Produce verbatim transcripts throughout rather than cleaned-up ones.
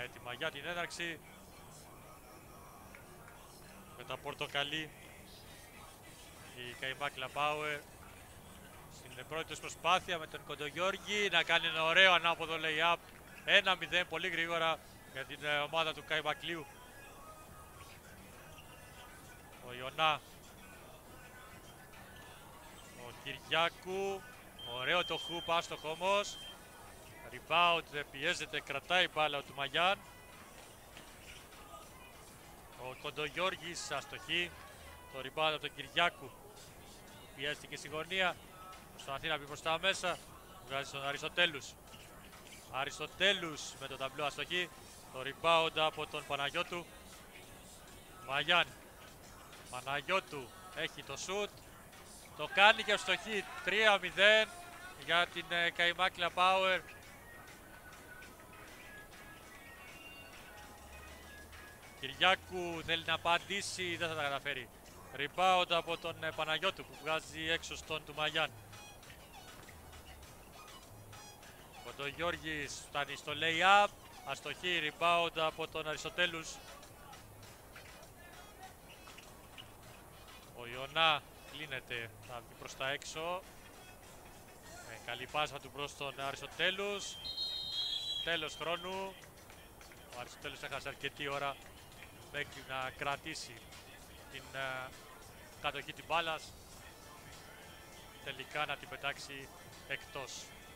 τη μαγιά την έναρξη. Με τα πορτοκαλί η Καϊμά Κλαμπάουερ στην πρώτη τους προσπάθεια με τον Κοντογιώργη να κάνει ένα ωραίο ανάποδο lay-up. ένα μηδέν πολύ γρήγορα για την ομάδα του Καϊμακλίου. Ο Ιωνά, ο Κυριάκου, ωραίο το χουπ, άστοχο όμως. Rebound, πιέζεται, κρατάει μπάλα του Μαγιάν. Ο Κοντογιώργης αστοχή. Το rebound από τον Κυριάκου. Πιέζεται και στη γωνία. Προσπαθεί να μπει μπροστά μέσα. Βγάζει τον Αριστοτέλους. Αριστοτέλους με το ταμπλό αστοχή. Το rebound από τον Παναγιώτου. Μαγιάν. Παναγιώτου έχει το shoot. Το κάνει και αστοχή. τρία μηδέν για την Καϊμά Κλαμπάουερ. Κυριάκου θέλει να απαντήσει, δεν θα τα καταφέρει. Rebound από τον Παναγιώτου που βγάζει έξω στον του Μαγιάν. Ο Κοντογιώργης φτάνει στο lay-up. Αστοχή, rebound από τον Αριστοτέλους. Ο Ιωνά κλείνεται, θα βγει προς τα έξω. Ε, καλή πάσα του προς τον Αριστοτέλους. Τέλος χρόνου. Ο Αριστοτέλους έχασε αρκετή ώρα μέχρι να κρατήσει την uh, κατοχή της μπάλας. Τελικά να την πετάξει εκτός.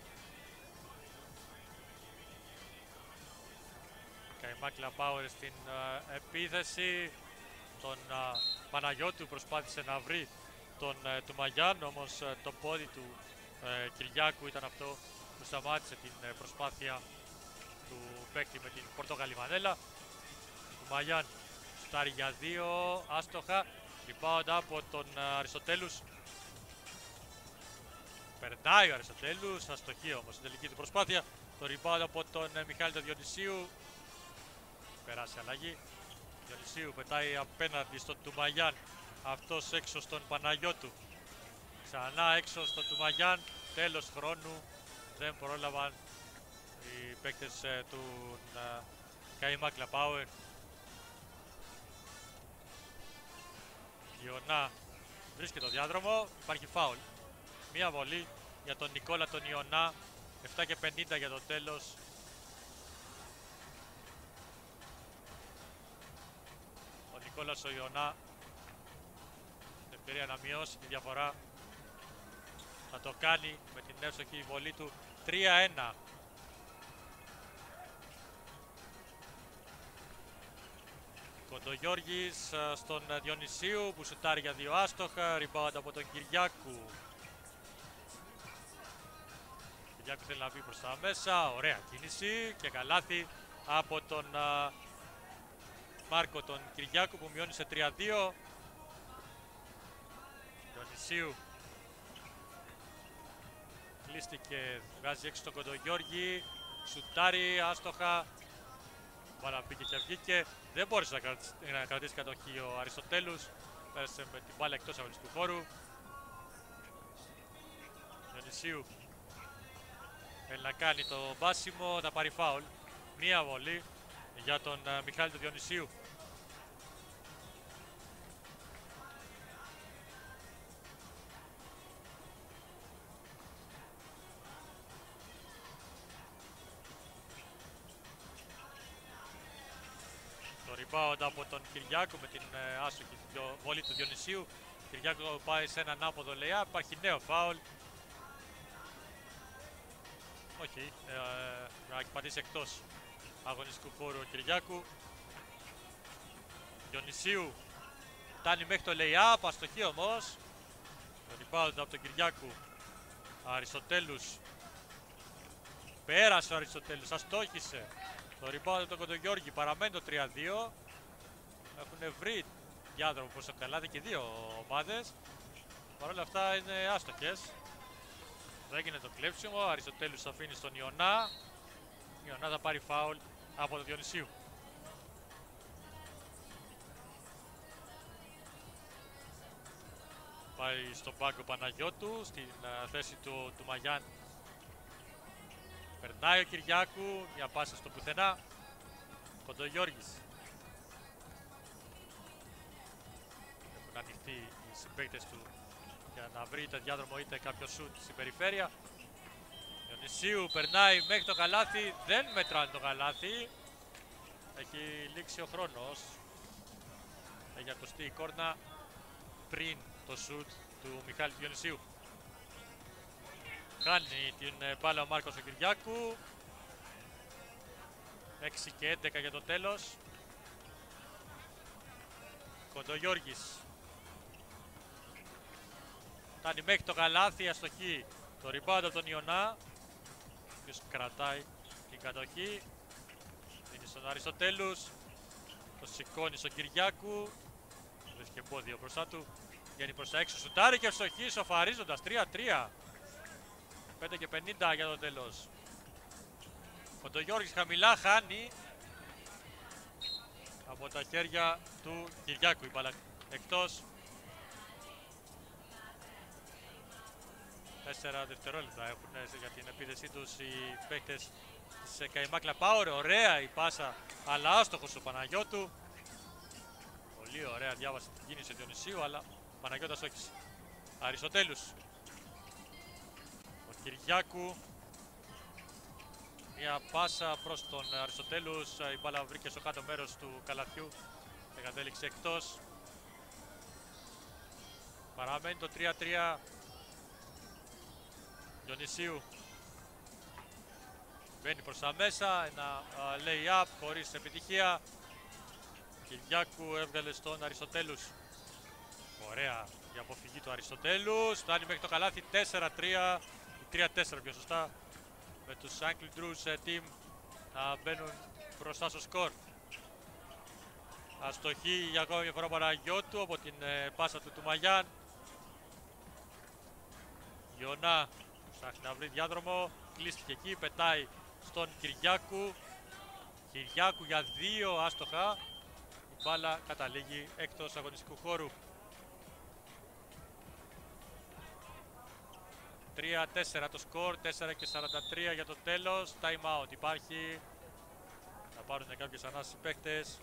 Καϊμά Κλαμπάουερ στην uh, επίθεση. Τον uh, Παναγιώτου προσπάθησε να βρει τον uh, του Μαγιάν, όμως uh, το πόδι του uh, Κυριάκου ήταν αυτό που σταμάτησε την uh, προσπάθεια του παίκτη με την πορτογαλή μανέλα. Του Μαγιάν στάρει για δύο, άστοχα. Rebound από τον uh, Αριστοτέλους. Περνάει ο Αριστοτέλους, αστοχή όμως στην τελική του προσπάθεια. Το rebound από τον uh, Μιχάλη τον Διονυσίου. Περάσει αλλαγή. Διονυσίου πετάει απέναντι στον Τουμαγιάν. Αυτός έξω στον Παναγιώτου. Ξανά έξω στον Τουμαγιάν. Τέλος χρόνου. Δεν πρόλαβαν οι παίκτες ε, του ε, Καϊμά Κλαμπάουερ. Ιωνά βρίσκεται το διάδρομο. Υπάρχει φάουλ. Μία βολή για τον Νικόλα τον Ιωνά. επτά και πενήντα για το τέλος. Νικόλας ο Ιωνά την ευκαιρία να μειώσει τη διαφορά. Θα το κάνει με την εύστοχη βολή του. τρία ένα. Κοντογιώργης στον Διονυσίου που σουτάρει για δύο άστοχα. Rebound από τον Κυριάκου. Ο Κυριάκου θέλει να μπει προς τα μέσα. Ωραία κίνηση και καλάθι από τον uh, Μάρκο τον Κυριάκου που μειώνει σε τρία δύο. Διονυσίου κλείστηκε, βγάζει έξω τον Κοντογιώργη. Σουτάρει, άστοχα. Μπάλα μπήκε και βγήκε. Δεν μπόρεσε να κρατήσει, να κρατήσει κατοχή ο Αριστοτέλους. Πέρασε με την μπάλα εκτός αγωνιστικού χώρου. Διονυσίου θέλει να κάνει το μπάσιμο, θα πάρει φάουλ. Μία βολή για τον uh, Μιχάλη του Διονυσίου. Το rebound από τον Κυριάκου με την uh, άσοχη βολή του Διονυσίου. Κυριάκου πάει σε έναν άποδο lay-up, υπάρχει νέο φάουλ. Όχι, ε, να έχει πατήσει εκτός αγωνιστικού χώρου ο Κυριάκου. Διονυσίου φτάνει μέχρι το lay-up, αστοχή όμως. Το rebound από τον Κυριάκου. Αριστοτέλους. Πέρασε ο Αριστοτέλους, αστόχησε. Το rebound από τον Κοντογιώργη, παραμένει το τρία δύο. Έχουν βρει διάδρομο προς το καλάδι και δύο ομάδες. Παρ' όλα αυτά είναι άστοχες. Έγινε το κλέψιμο, ο Αριστοτέλους αφήνει στον Ιωνά. Η Ιωνά θα πάρει φάουλ από τον Διονυσίου. Πάει στον πάγκο Παναγιώτου, στην uh, θέση του, του Μαγιάν. Περνάει ο Κυριάκου, μια πάσα στο πουθενά. Κοντογιώργης. Έχουν ανοιχτεί οι συμπαίκτες του για να βρει είτε διάδρομο είτε κάποιο σουτ στην περιφέρεια. Διονυσίου περνάει μέχρι το καλάθι, δεν μετράνε το καλάθι. Έχει λήξει ο χρόνος. Έχει ακουστεί η κόρνα πριν το σουτ του Μιχάλη Διονυσίου. Χάνει την μπάλα ο Μάρκος ο Κυριάκου. έξι και έντεκα για το τέλος. Κοντογιώργης. Φτάνει μέχρι το καλάθι, αστοχή. Το rebound από τον Ιωνά. Ποιος κρατάει την κατοχή. Δίνει στον Αριστοτέλους. Το σηκώνει στον Κυριάκου. Βρέθηκε εμπόδιο μπροστά του. Βγαίνει προς τα έξω, σουτάρει και ευστοχή, σοφαρίζοντας τρία τρία. πέντε και πενήντα για το τέλος. Κοντογιώργης χαμηλά, χάνει από τα χέρια του Κυριάκου η μπάλα εκτός. Τέσσερα δευτερόλεπτα έχουν για την επίδεσή τους οι παίκτες σε Καϊμάκλα Power. Ωραία η πάσα, αλλά άστοχος ο Παναγιώτου. Πολύ ωραία διάβασε την κίνηση του Διονυσίου, αλλά ο Παναγιώτας όχι. Αριστοτέλους. Ο Κυριάκου. Μια πάσα προς τον Αριστοτέλους. Η μπάλα βρήκε στο κάτω μέρος του καλαθιού και κατέληξε εκτός. Παραμένει το τρία τρία. Διονυσίου. Μπαίνει προς τα μέσα. Ένα uh, lay-up χωρίς επιτυχία. Κυριάκου έβγαλε στον Αριστοτέλους. Ωραία η αποφυγή του Αριστοτέλους. Φτάνει μέχρι το καλάθι τέσσερα τρία. τρία τέσσερα πιο σωστά. Με τους Uncle Drew's team να μπαίνουν μπροστά στο σκορ. Αστοχή για ακόμα μια φορά Παναγιώτου από την ε, πάσα του του Μαγιάν. Γιονά ψάχνει να βρει διάδρομο. Κλείστηκε εκεί, πετάει στον Κυριάκου. Κυριάκου για δύο άστοχα. Η μπάλα καταλήγει εκτός αγωνιστικού χώρου. τρία τέσσερα το σκορ, τέσσερα και σαράντα τρία για το τέλος. Time out υπάρχει. Θα πάρουν κάποιες ανάσες οι παίκτες.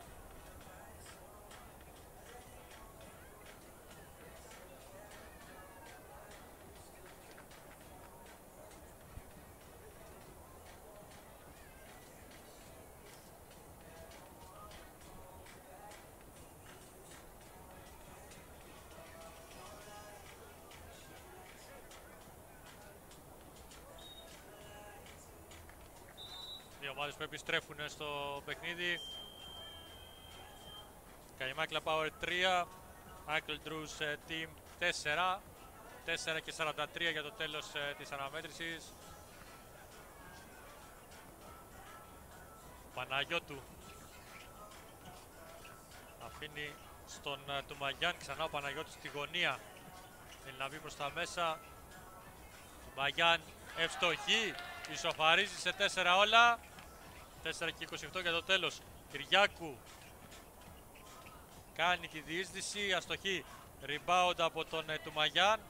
Δύο ομάδες που επιστρέφουν στο παιχνίδι. Καϊμάκλα Power τρία, Uncle Drew's Team τέσσερα. τέσσερα και σαράντα τρία για το τέλος της αναμέτρησης. Παναγιώτου αφήνει στον Τουμαγιάν, ξανά ο Παναγιώτου στη γωνία. Θέλει να μπει προς τα μέσα. Τουμαγιάν ευστοχή, ισοφαρίζει σε τέσσερα όλα. τέσσερα και είκοσι οκτώ για το τέλος. Κυριάκου κάνει τη διείσδυση, αστοχή. Rebound από τον ε, Τουμαγιάν.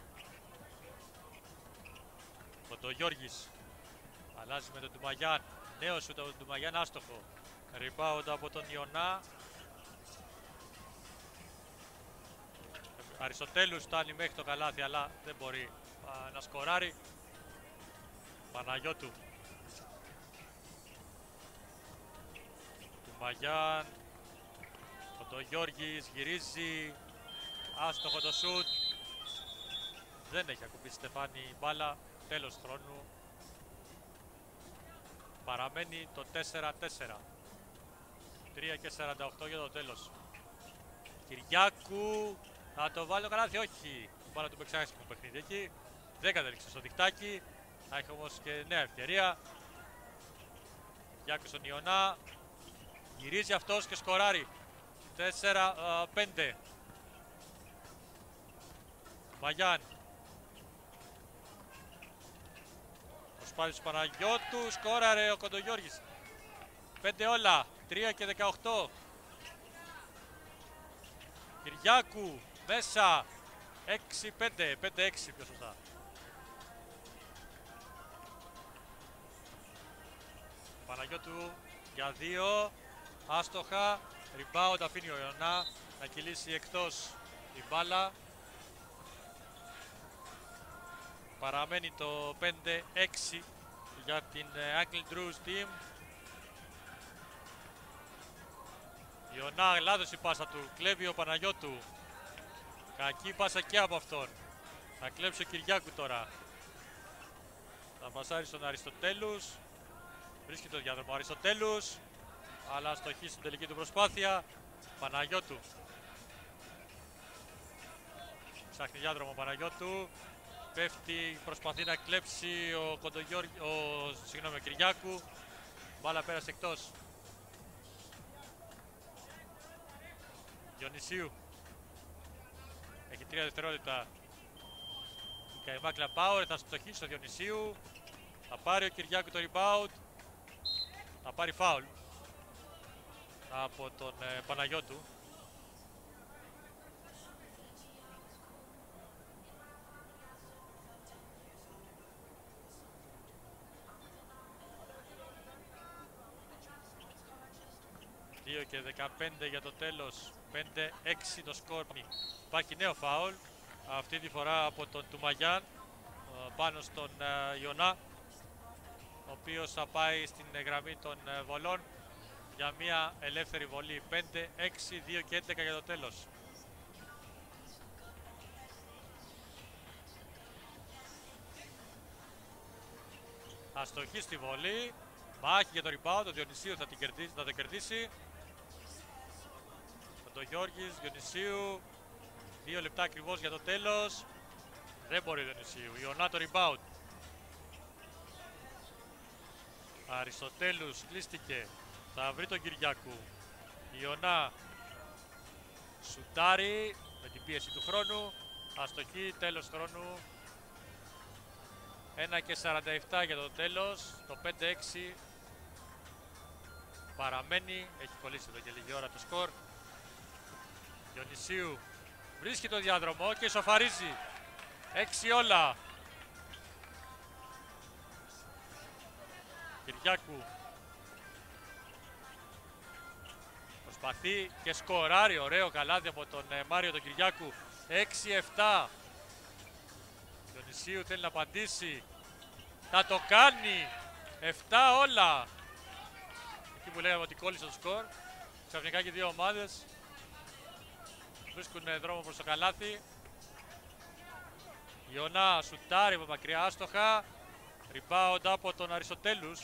Κοντογιώργης αλλάζει με τον Τουμαγιάν. Νέο σούτ από τον Τουμαγιάν, άστοχο. Rebound από τον Ιωνά. Αριστοτέλους φτάνει μέχρι το καλάθι, αλλά δεν μπορεί α, να σκοράρει. Παναγιώτου. Τουμαγιάν. Κοντογιώργης γυρίζει. Άστοχο το σούτ. Δεν έχει ακουμπήσει Στεφάνη η μπάλα. Τέλος χρόνου. Παραμένει το τέσσερα τέσσερα. τρία και σαράντα οκτώ για το τέλος. Κυριάκου. Θα το βάλει το καλάθι, όχι. Η μπάλα του παίξει άσχημο παιχνίδι εκεί. Δεν κατέληξε στο διχτάκι. Θα έχει όμως και νέα ευκαιρία. Κυριάκου στον Ιωνά. Γυρίζει αυτός και σκοράρει. τέσσερα πέντε. Μαγιάν. Προσπάθησε του Παναγιώτου. Σκόραρε ο Κοντογιώργης. πέντε όλα. τρία και δεκαοκτώ. Κυριάκου. Μέσα. έξι πέντε. πέντε έξι πιο σωστά. Παναγιώτου Για δύο. Άστοχα. Rebound αφήνει ο Ιωνά να κυλήσει εκτός η μπάλα. Παραμένει το πέντε έξι για την Uncle Drew's team. Ιωνά, λάθος η πάσα του. Κλέβει ο Παναγιώτου. Κακή πάσα και από αυτόν. Θα κλέψει ο Κυριάκου τώρα. Θα πασάρει στον Αριστοτέλους. Βρίσκει το διάδρομο ο Αριστοτέλους. Αλλά αστοχή στην τελική του προσπάθεια. Παναγιώτου. Ψάχνει διάδρομο ο Παναγιώτου. Πέφτει, προσπαθεί να κλέψει ο Κοντογιώργη, ο, συγγνώμη, ο Κυριάκου. Μπάλα πέρασε εκτός. Διονυσίου. Έχει τρία δευτερόλεπτα. Η Καϊμάκλα Power θα στοχίσει στο Διονυσίου. Θα πάρει ο Κυριάκου το rebound. Θα πάρει φάουλ από τον ε, Παναγιώτου. δύο και δεκαπέντε για το τέλος. πέντε έξι το σκορ. Υπάρχει νέο φάουλ. Αυτή τη φορά από τον Τουμαγιάν πάνω στον uh, Ιωνά, ο οποίος θα πάει στην γραμμή των uh, βολών για μια ελεύθερη βολή. πέντε έξι, δύο και έντεκα για το τέλος. Αστοχή στη βολή. Μάχη για το rebound. Ο Διονυσίου θα, την κερδίσει, θα το κερδίσει. Ο Γιώργης, Διονυσίου. Δύο λεπτά ακριβώς για το τέλος. Δεν μπορεί ο Διονυσίου. Ιωνά το rebound. Αριστοτέλους κλείστηκε. Θα βρει τον Κυριάκου. Ιωνά σουτάρει με την πίεση του χρόνου. Αστοχή, τέλος χρόνου. ένα και σαράντα επτά για το τέλος. Το πέντε έξι παραμένει. Έχει κολλήσει εδώ και λίγη ώρα το σκορ. Διονυσίου βρίσκει το διάδρομο και ισοφαρίζει. έξι όλα. Κυριάκου προσπαθεί και σκοράρει. Ωραίο καλάθι από τον ε, Μάριο τον Κυριάκου. έξι επτά. Διονυσίου θέλει να απαντήσει. Θα το κάνει. επτά όλα. Εκεί που λέγαμε ότι κόλλησε το σκορ. Ξαφνικά και δύο ομάδες βρίσκουν δρόμο προς το καλάθι. Ιωνά σουτάρει από μακριά άστοχα. Rebound από τον Αριστοτέλους.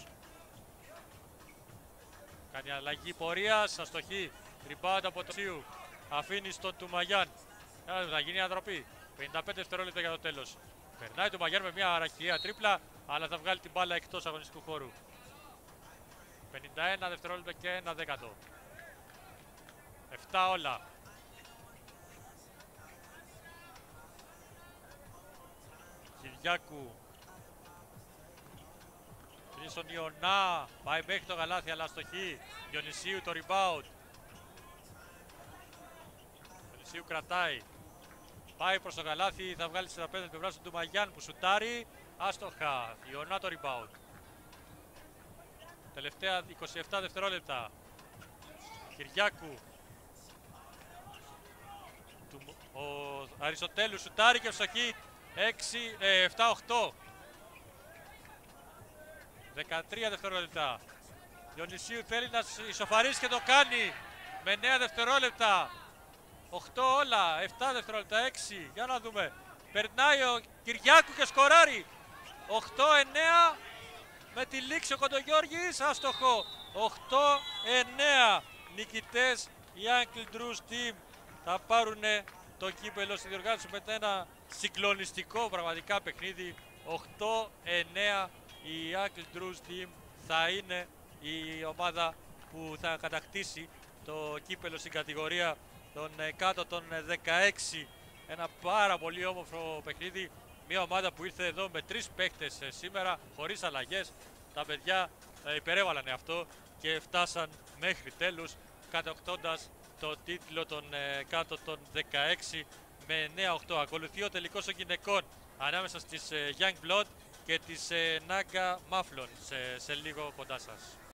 Κάνει αλλαγή πορείας. Αστοχή. Rebound από τον Σίου. Αφήνει στον Τουμαγιάν. Θα γίνει ανατροπή. πενήντα πέντε δευτερόλεπτα για το τέλος. Περνάει τον Τουμαγιάν με μια αραχιαία τρίπλα, αλλά θα βγάλει την μπάλα εκτός αγωνιστικού χώρου. πενήντα ένα δευτερόλεπτα και ένα δέκατο. επτά όλα. Κυριάκου. Κλείνει στον Ιωνά. Πάει μέχρι το καλάθι αλλά αστοχή. Διονυσίου το rebound. Διονυσίου κρατάει. Πάει προς το καλάθι. Θα βγάλει σαράντα πέντε πλευρά του Μαγιάν που σουτάρει. Άστοχα. Ιωνά το rebound. Τελευταία είκοσι επτά δευτερόλεπτα. Κυριάκου. Ο Αριστοτέλου σουτάρει και ευστοχή. έξι, επτά οκτώ. δεκατρία δευτερόλεπτα. Διονυσίου θέλει να ισοφαρίσει και το κάνει με εννέα δευτερόλεπτα. οκτώ όλα, επτά δευτερόλεπτα, έξι. Για να δούμε. Περνάει ο Κυριάκου και σκοράρει. οκτώ εννέα με τη λήξη ο Κοντογιώργης. Άστοχο. οκτώ εννέα. Νικητές οι Uncle Drew's team θα πάρουν το κύπελο στη διοργάνωση με ένα συγκλονιστικό πραγματικά παιχνίδι. οκτώ εννέα. Η Uncle Drew's team θα είναι η ομάδα που θα κατακτήσει το κύπελο στην κατηγορία των κάτω των δεκαέξι. Ένα πάρα πολύ όμορφο παιχνίδι. Μια ομάδα που ήρθε εδώ με τρεις παίχτες σήμερα χωρίς αλλαγές. Τα παιδιά υπερέβαλαν αυτό και φτάσαν μέχρι τέλους κατακτώντας το τίτλο των κάτω των δεκαέξι με εννέα οκτώ. Ακολουθεί ο τελικός των γυναικών ανάμεσα στις Young Blood και τις Naga Maflon σε, σε λίγο κοντά σας.